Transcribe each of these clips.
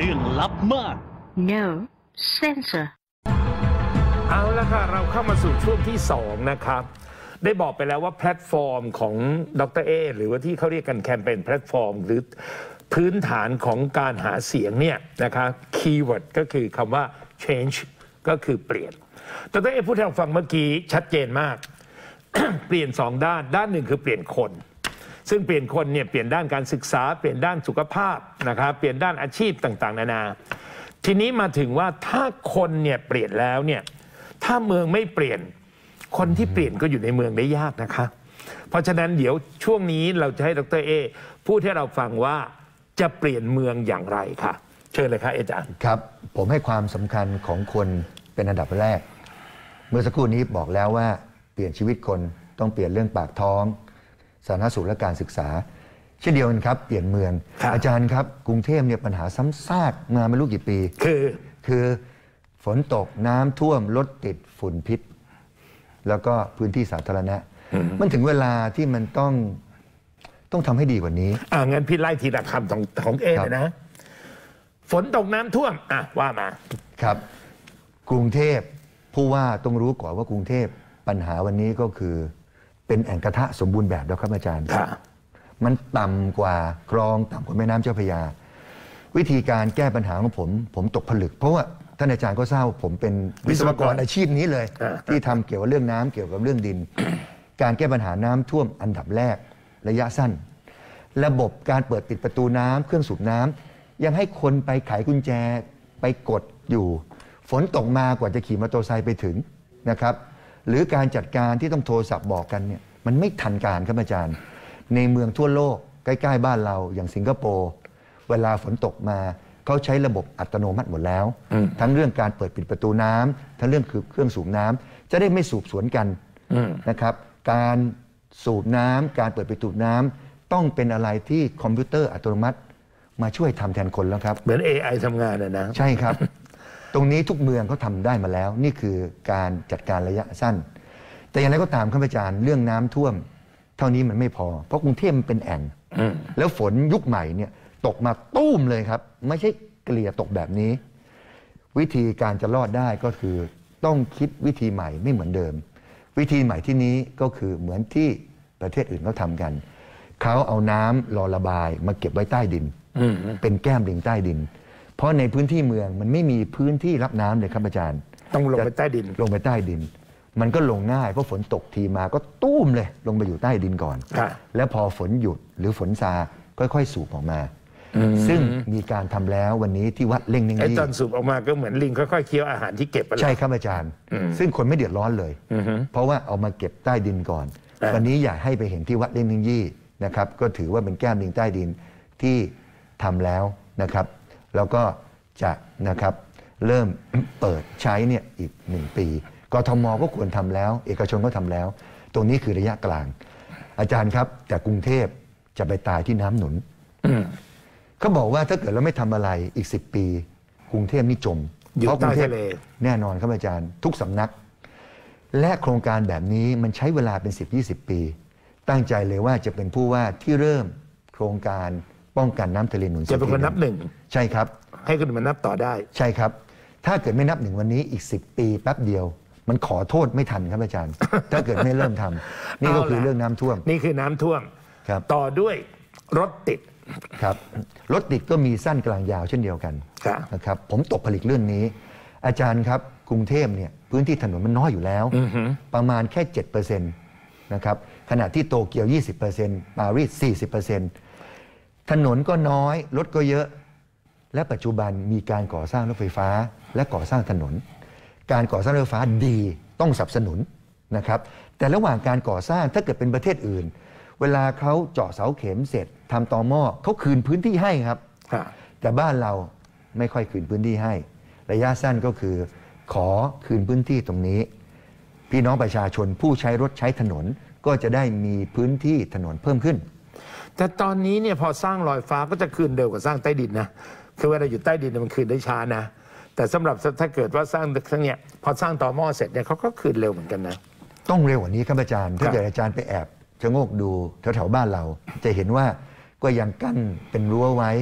รื่องลับมาก No censor เอาละค่ะเราเข้ามาสู่ช่วงที่2นะครับได้บอกไปแล้วว่าแพลตฟอร์มของดร.เอหรือว่าที่เขาเรียกกันแคมเปญแพลตฟอร์มหรือพื้นฐานของการหาเสียงเนี่ยนะคะคีย์เวิร์ดก็คือคำว่า change ก็คือเปลี่ยนดร.เอพูดให้เราฟังเมื่อกี้ชัดเจนมาก เปลี่ยน2ด้านหนึ่งคือเปลี่ยนคนซึ่งเปลี่ยนคนเนี่ยเปลี่ยนด้านการศึกษาเปลี่ยนด้านสุขภาพนะครับเปลี่ยนด้านอาชีพต่างๆนานาทีนี้มาถึงว่าถ้าคนเนี่ยเปลี่ยนแล้วเนี่ยถ้าเมืองไม่เปลี่ยนคนที่เปลี่ยนก็อยู่ในเมืองได้ยากนะคะเพราะฉะนั้นเดี๋ยวช่วงนี้เราจะให้ดร.เอพูดให้เราฟังว่าจะเปลี่ยนเมืองอย่างไรค่ะเชิญเลยครับอาจารย์ครับผมให้ความสำคัญของคนเป็นอันดับแรกเมื่อสักครู่นี้บอกแล้วว่าเปลี่ยนชีวิตคนต้องเปลี่ยนเรื่องปากท้องสาธารณสุขและการศึกษาเช่นเดียวกันครับเปลี่ยนเมืองอาจารย์ครับกรุงเทพเนี่ยปัญหาซ้ำซากมาไม่รู้กี่ปีคือฝนตกน้ำท่วมรถติดฝุ่นพิษแล้วก็พื้นที่สาธารณะมันถึงเวลาที่มันต้องทำให้ดีกว่านี้งั้นพี่ไล่ทีละคำของเอเลยนะฝนตกน้ำท่วมว่ามาครับกรุงเทพผู้ว่าต้องรู้ก่อนว่ากรุงเทพปัญหาวันนี้ก็คือเป็นแอ่งกระทะสมบูรณ์แบบแล้วครับอาจารย์มันต่ำกว่าคลองต่ำกว่าแม่น้ำเจ้าพระยาวิธีการแก้ปัญหาของผมตกผลึกเพราะว่าท่านอาจารย์ก็ทราบผมเป็นวิศวกรอาชีพนี้เลยที่ทำเกี่ยวกับเรื่องน้ำเกี่ยวกับเรื่องดินการแก้ปัญหาน้ำท่วมอันดับแรกระยะสั้นระบบการเปิดปิดประตูน้ำเครื่องสูบน้ำยังให้คนไปไขกุญแจไปกดอยู่ฝนตกมากว่าจะขี่มอเตอร์ไซค์ไปถึงนะครับหรือการจัดการที่ต้องโทรศัพท์บอกกันเนี่ยมันไม่ทันการครับอาจารย์ในเมืองทั่วโลกใกล้ๆบ้านเราอย่างสิงคโปร์เวลาฝนตกมาเขาใช้ระบบอัตโนมัติหมดแล้วทั้งเรื่องการเปิดปิดประตูน้ำทั้งเรื่องคือเครื่องสูบน้ำจะได้ไม่สูบสวนกันนะครับการสูบน้ำการเปิดปิดประตูน้ำต้องเป็นอะไรที่คอมพิวเตอร์อัตโนมัติมาช่วยทำแทนคนแล้วครับเหมือน AI ทำงานนะใช่ครับ ตรงนี้ทุกเมืองเขาทำได้มาแล้วนี่คือการจัดการระยะสั้นแต่อย่างไรก็ตามครับอาจารย์เรื่องน้ำท่วมเท่านี้มันไม่พอเพราะกรุงเทพมันเป็นแอ่งแล้วฝนยุคใหม่เนี่ยตกมาตุ้มเลยครับไม่ใช่เกลี่ยตกแบบนี้วิธีการจะรอดได้ก็คือต้องคิดวิธีใหม่ไม่เหมือนเดิมวิธีใหม่ที่นี้ก็คือเหมือนที่ประเทศอื่นเขาทำกันเขาเอาน้ำรอระบายมาเก็บไว้ใต้ดินเป็นแก้มลิงใต้ดินเพราะในพื้นที่เมืองมันไม่มีพื้นที่รับน้ำเลยครับอาจารย์ต้องลงไปใต้ดินมันก็ลงง่ายเพราะฝนตกทีมาก็ตุ้มเลยลงไปอยู่ใต้ดินก่อนแล้วพอฝนหยุดหรือฝนซาค่อยๆสูบออกมาซึ่งมีการทำแล้ววันนี้ที่วัดเล่งนิ่งยี่ตอนสูบออกมาก็เหมือนลิงค่อยๆเคี้ยวอาหารที่เก็บไปใช่ครับอาจารย์ซึ่งคนไม่เดือดร้อนเลยเพราะว่าเอามาเก็บใต้ดินก่อนวันนี้อยากให้ไปเห็นที่วัดเล่งนิ่งยี่นะครับก็ถือว่าเป็นแก้มลิงใต้ดินที่ทำแล้วนะครับแล้วก็จะนะครับเริ่มเปิดใช้เนี่ยอีก1 ปีกทมก็ควรทำแล้วเอกชนก็ทำแล้วตรงนี้คือระยะกลางอาจารย์ครับแต่กรุงเทพจะไปตายที่น้ำหนุนเขาบอกว่าถ้าเกิดเราไม่ทำอะไรอีก10 ปีกรุงเทพนี่จมเพราะกรุงเทพแน่นอนครับอาจารย์ทุกสำนักและโครงการแบบนี้มันใช้เวลาเป็น10-20 ปีตั้งใจเลยว่าจะเป็นผู้ว่าที่เริ่มโครงการป้องกันน้ำทะเลหนุนจะเป็นคนนับ1 ใช่ครับให้คนมานับต่อได้ใช่ครับถ้าเกิดไม่นับ1วันนี้อีก10 ปีแป๊บเดียวมันขอโทษไม่ทันครับอาจารย์ถ้าเกิดไม่เริ่มทำนี่ก็คือเรื่องน้ำท่วมนี่คือน้ำท่วมต่อด้วยรถติดครับรถติดก็มีสั้นกลางยาวเช่นเดียวกันนะครับผมตกผลึกเรื่องนี้อาจารย์ครับกรุงเทพเนี่ยพื้นที่ถนนมันน้อยอยู่แล้วประมาณแค่ 7% นะครับขณะที่โตเกียว 20% ปารีส 40%ถนนก็น้อยรถก็เยอะและปัจจุบันมีการก่อสร้างรถไฟฟ้าและก่อสร้างถนนการก่อสร้างรถไฟฟ้าดีต้องสนับสนุนนะครับแต่ระหว่างการก่อสร้างถ้าเกิดเป็นประเทศอื่นเวลาเขาเจาะเสาเข็มเสร็จทำตอหม้อเขาคืนพื้นที่ให้ครับแต่บ้านเราไม่ค่อยคืนพื้นที่ให้ระยะสั้นก็คือขอคืนพื้นที่ตรงนี้พี่น้องประชาชนผู้ใช้รถใช้ถนนก็จะได้มีพื้นที่ถนนเพิ่มขึ้นแต่ตอนนี้เนี่ยพอสร้างลอยฟ้าก็จะคืนเร็วกว่าสร้างใต้ดินนะคือเวลาอยู่ใต้ดินมันคืนได้ช้านะแต่สำหรับถ้าเกิดว่าสร้างทั้งเนี่ยพอสร้างต่อหม้อเสร็จเนี่ยเขาก็คืนเร็วเหมือนกันนะต้องเร็วกว่านี้ครับอาจารย์ถ้าเกิดอาจารย์ไปแอบชะโงกดูแถวๆบ้านเราจะเห็นว่าก็ยังกั้นเป็นรั้วไว้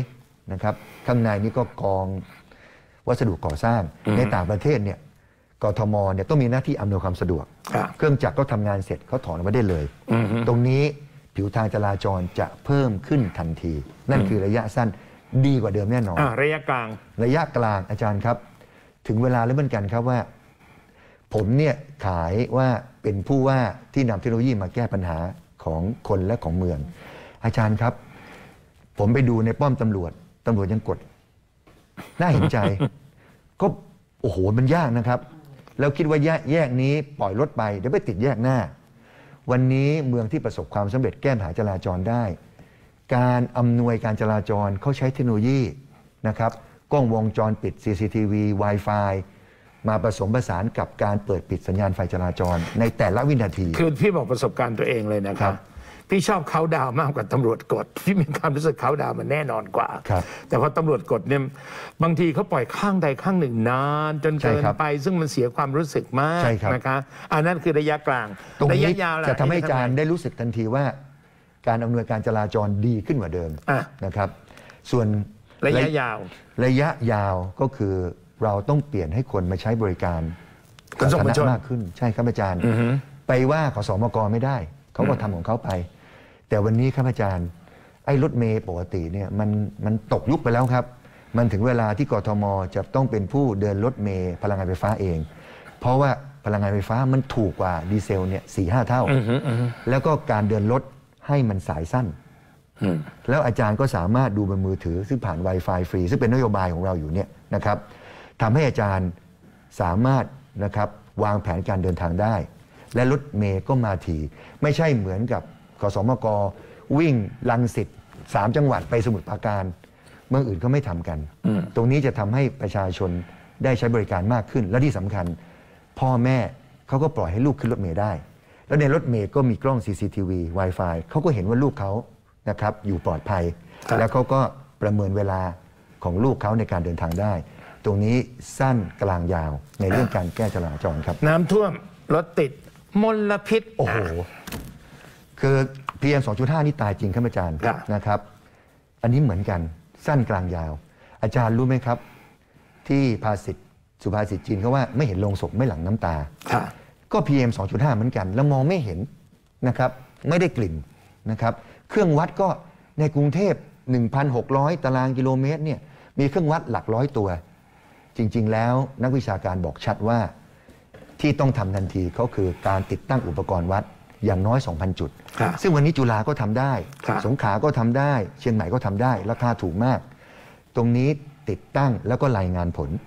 นะครับข้างในนี่ก็กองวัสดุก่อสร้างในต่างประเทศเนี่ยกทมเนี่ยต้องมีหน้าที่อำนวยความสะดวกเครื่องจักรก็ทำงานเสร็จเขาถอนออกมาได้เลยตรงนี้ผิวทางจราจรจะเพิ่มขึ้นทันทีนั่นคือระยะสั้นดีกว่าเดิมแน่นอนระยะกลางอาจารย์ครับถึงเวลาแล้วเหมือนกันครับว่าผมเนี่ยขายว่าเป็นผู้ว่าที่นำเทคโนโลยีมาแก้ปัญหาของคนและของเมืองอาจารย์ครับผมไปดูในป้อมตำรวจยังกดน่าเห็นใจ ก็โอ้โหมันยากนะครับแล้วคิดว่าแยกนี้ปล่อยรถไปเดี๋ยวไปติดแยกหน้าวันนี้เมืองที่ประสบความสำเร็จแก้ปัญหาจราจรได้การอำนวยการจราจรเขาใช้เทคโนโลยีนะครับกล้องวงจรปิด CCTV Wi-Fi มาผสมผสานกับการเปิดปิดสัญญาณไฟจราจรในแต่ละวินาทีคือพี่บอกประสบการณ์ตัวเองเลยนะครับพี่ชอบเขาดาวมากกว่าตำรวจกดพี่มีความรู้สึกเขาดาวมันแน่นอนกว่าแต่พอตำรวจกดเนี่ยบางทีเขาปล่อยข้างใดข้างหนึ่งนานจนเกินไปซึ่งมันเสียความรู้สึกมากนะคะอันนั้นคือระยะกลางระยะยาวจะทำให้อาจารย์ได้รู้สึกทันทีว่าการอำนวยการจราจรดีขึ้นกว่าเดิมนะครับส่วนระยะยาวก็คือเราต้องเปลี่ยนให้คนมาใช้บริการสาธารณะมากขึ้นใช่ครับอาจารย์ไปว่าขสมกไม่ได้เขาก็ทำของเขาไปแต่วันนี้ครับอาจารย์ไอ้รถเมย์ปกติเนี่ยมันตกยุคไปแล้วครับมันถึงเวลาที่กทมจะต้องเป็นผู้เดินรถเมย์พลังงานไฟฟ้าเองเพราะว่าพลังงานไฟฟ้ามันถูกกว่าดีเซลเนี่ย 4-5 เท่าแล้วก็การเดินรถให้มันสายสั้นแล้วอาจารย์ก็สามารถดูบนมือถือซึ่งผ่าน Wi-Fi ฟรีซึ่งเป็นนโยบายของเราอยู่เนี่ยนะครับทำให้อาจารย์สามารถนะครับวางแผนการเดินทางได้และรถเมย์ก็มาถี่ไม่ใช่เหมือนกับขสมกวิ่งรังสิต3 จังหวัดไปสมุทรปราการเมืองอื่นก็ไม่ทำกันตรงนี้จะทำให้ประชาชนได้ใช้บริการมากขึ้นและที่สำคัญพ่อแม่เขาก็ปล่อยให้ลูกขึ้นรถเมย์ได้แล้วในรถเมย์ก็มีกล้อง CCTV Wi-Fi เขาก็เห็นว่าลูกเขานะครับอยู่ปลอดภัยแล้วเขาก็ประเมินเวลาของลูกเขาในการเดินทางได้ตรงนี้สั้นกลางยาวในเรื่องการแก้จราจรครับน้ำท่วมรถติดมลพิษโอ้โหคือ PM 2.5 นี่ตายจริงครับอาจารย์นะครับอันนี้เหมือนกันสั้นกลางยาวอาจารย์รู้ไหมครับที่สุภาษิตจีนเขาว่าไม่เห็นโลงศพไม่หลั่งน้ำตาก็ PM 2.5 เหมือนกันแล้วมองไม่เห็นนะครับไม่ได้กลิ่นนะครับเครื่องวัดก็ในกรุงเทพ 1,600 ตารางกิโลเมตรเนี่ยมีเครื่องวัดหลักร้อยตัวจริงๆแล้วนักวิชาการบอกชัดว่าที่ต้องทำทันทีเขาคือการติดตั้งอุปกรณ์วัดอย่างน้อย 2,000 จุดซึ่งวันนี้จุฬาก็ทำได้สงขลาก็ทำได้เชียงใหม่ก็ทำได้ราคาถูกมากตรงนี้ติดตั้งแล้วก็รายงานผล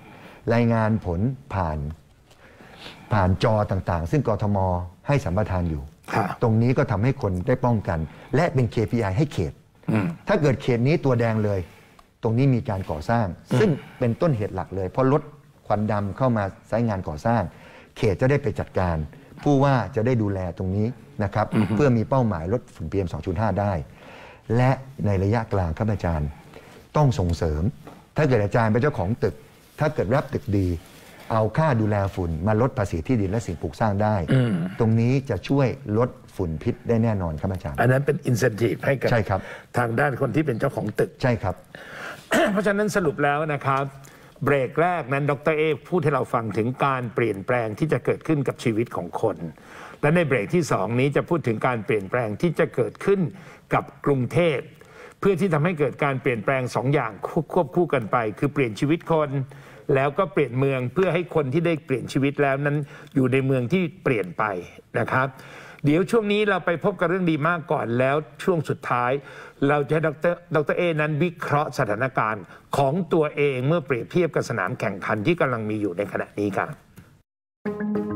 ผ่านจอต่างๆซึ่งกทมให้สัมปทานอยู่ตรงนี้ก็ทำให้คนได้ป้องกันและเป็น KPI ให้เขตถ้าเกิดเขตนี้ตัวแดงเลยตรงนี้มีการก่อสร้างซึ่งเป็นต้นเหตุหลักเลยเพราะรถควันดำเข้ามาใช้งานก่อสร้างเขตจะได้ไปจัดการผู้ว่าจะได้ดูแลตรงนี้นะครับเพื่อมีเป้าหมายลดฝุ่น PM 2.5 ได้และในระยะกลางครับอาจารย์ต้องส่งเสริมถ้าเกิดอาจารย์เป็นเจ้าของตึกถ้าเกิดรับตึกดีเอาค่าดูแลฝุ่นมาลดภาษีที่ดินและสิ่งปลูกสร้างได้ตรงนี้จะช่วยลดฝุ่นพิษได้แน่นอนครับอาจารย์อันนั้นเป็นอินเซนティブให้กับทางด้านคนที่เป็นเจ้าของตึกใช่ครับเพราะฉะนั้นสรุปแล้วนะครับเบรกแรกนั้นดร.เอพูดให้เราฟังถึงการเปลี่ยนแปลงที่จะเกิดขึ้นกับชีวิตของคนและในเบรกที่2นี้จะพูดถึงการเปลี่ยนแปลงที่จะเกิดขึ้นกับกรุงเทพเพื่อที่ทำให้เกิดการเปลี่ยนแปลง2 อย่างควบคู่กันไปคือเปลี่ยนชีวิตคนแล้วก็เปลี่ยนเมืองเพื่อให้คนที่ได้เปลี่ยนชีวิตแล้วนั้นอยู่ในเมืองที่เปลี่ยนไปนะครับเดี๋ยวช่วงนี้เราไปพบกับเรื่องดีมากก่อนแล้วช่วงสุดท้ายเราจะให้ดร.เอนั้นวิเคราะห์สถานการณ์ของตัวเองเมื่อเปรียบเทียบกับสนามแข่งขันที่กำลังมีอยู่ในขณะนี้ครับ